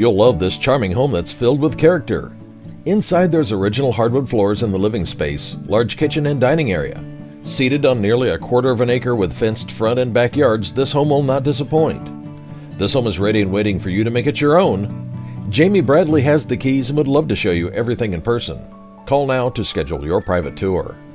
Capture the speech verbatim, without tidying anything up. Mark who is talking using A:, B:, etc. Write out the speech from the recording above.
A: You'll love this charming home that's filled with character. Inside there's original hardwood floors in the living space, large kitchen and dining area. Seated on nearly a quarter of an acre with fenced front and backyards, this home will not disappoint. This home is ready and waiting for you to make it your own. Jamie Bradley has the keys and would love to show you everything in person. Call now to schedule your private tour.